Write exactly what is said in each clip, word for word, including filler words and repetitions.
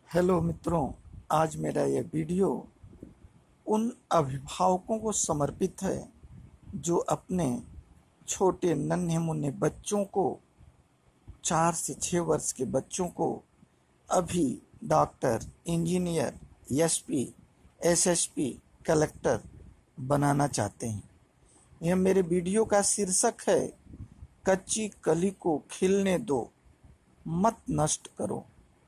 Hello मित्रों, आज मेरा यह वीडियो उन अभिभावकों को समर्पित है जो अपने छोटे नन्हे मुन्ने बच्चों को, चार से छः वर्ष के बच्चों को अभी doctor, engineer, SP, SSP, collector बनाना चाहते हैं। यह मेरे वीडियो का शीर्षक है, कच्ची कली को खिलने दो, मत नष्ट करो।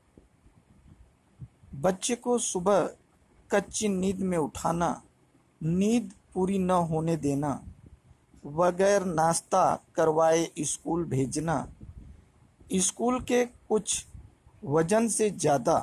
बच्चे को सुबह कच्ची नींद में उठाना, नींद पूरी न होने देना, बगैर नाश्ता करवाए स्कूल भेजना, स्कूल के कुछ वजन से ज़्यादा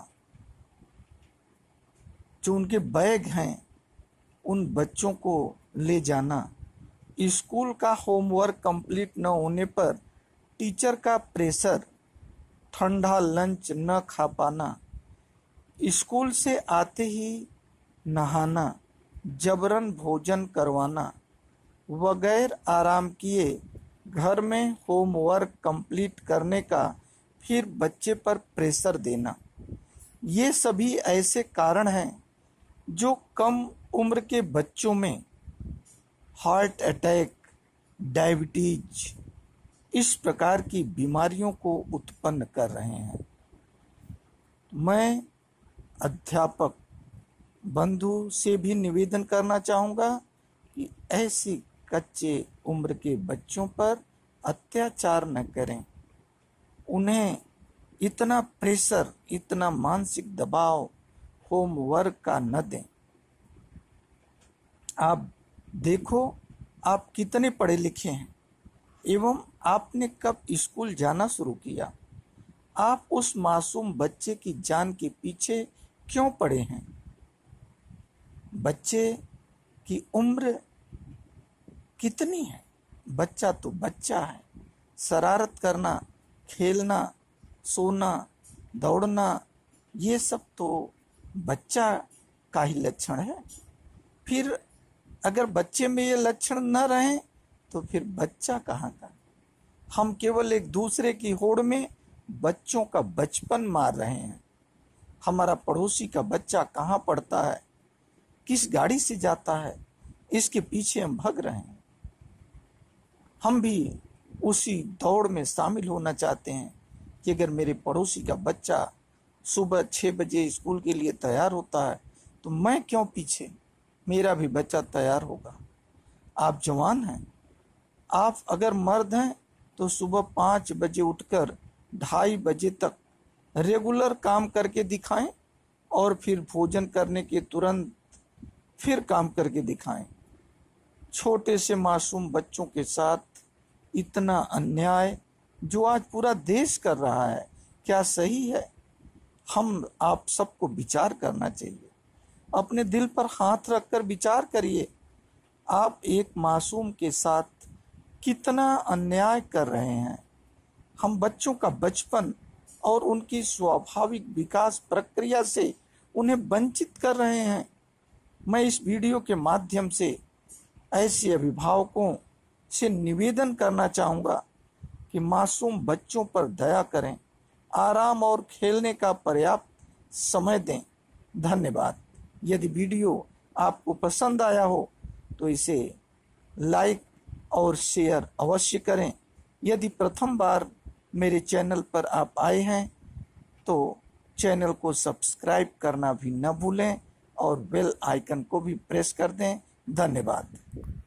जो उनके बैग हैं उन बच्चों को ले जाना, स्कूल का होमवर्क कंप्लीट न होने पर टीचर का प्रेशर, ठंडा लंच न खा पाना, स्कूल से आते ही नहाना, जबरन भोजन करवाना, बगैर आराम किए घर में होमवर्क कंप्लीट करने का फिर बच्चे पर प्रेशर देना, ये सभी ऐसे कारण हैं जो कम उम्र के बच्चों में हार्ट अटैक, डायबिटीज, इस प्रकार की बीमारियों को उत्पन्न कर रहे हैं। मैं अध्यापक बंधु से भी निवेदन करना चाहूँगा कि ऐसी कच्चे उम्र के बच्चों पर अत्याचार न करें, उन्हें इतना प्रेशर, इतना मानसिक दबाव होमवर्क का न दें। आप देखो, आप कितने पढ़े लिखे हैं एवं आपने कब स्कूल जाना शुरू किया। आप उस मासूम बच्चे की जान के पीछे क्यों पड़े हैं। बच्चे की उम्र कितनी है? बच्चा तो बच्चा है। शरारत करना, खेलना, सोना, दौड़ना, ये सब तो बच्चा का ही लक्षण है। फिर अगर बच्चे में ये लक्षण न रहें तो फिर बच्चा कहाँ का। हम केवल एक दूसरे की होड़ में बच्चों का बचपन मार रहे हैं। हमारा पड़ोसी का बच्चा कहाँ पढ़ता है, किस गाड़ी से जाता है, इसके पीछे हम भाग रहे हैं। हम भी उसी दौड़ में शामिल होना चाहते हैं कि अगर मेरे पड़ोसी का बच्चा सुबह छः बजे स्कूल के लिए तैयार होता है तो मैं क्यों पीछे, मेरा भी बच्चा तैयार होगा। आप जवान हैं, आप अगर मर्द हैं तो सुबह पाँच बजे उठकर ढाई बजे तक रेगुलर काम करके दिखाएं और फिर भोजन करने के तुरंत फिर काम करके दिखाएं। छोटे से मासूम बच्चों के साथ इतना अन्याय जो आज पूरा देश कर रहा है, क्या सही है? हम आप सबको विचार करना चाहिए। अपने दिल पर हाथ रखकर विचार करिए, आप एक मासूम के साथ कितना अन्याय कर रहे हैं। हम बच्चों का बचपन और उनकी स्वाभाविक विकास प्रक्रिया से उन्हें वंचित कर रहे हैं। मैं इस वीडियो के माध्यम से ऐसे अभिभावकों से निवेदन करना चाहूँगा कि मासूम बच्चों पर दया करें, आराम और खेलने का पर्याप्त समय दें। धन्यवाद। यदि वीडियो आपको पसंद आया हो तो इसे लाइक और शेयर अवश्य करें। यदि प्रथम बार मेरे चैनल पर आप आए हैं तो चैनल को सब्सक्राइब करना भी न भूलें और बेल आइकन को भी प्रेस कर दें। धन्यवाद।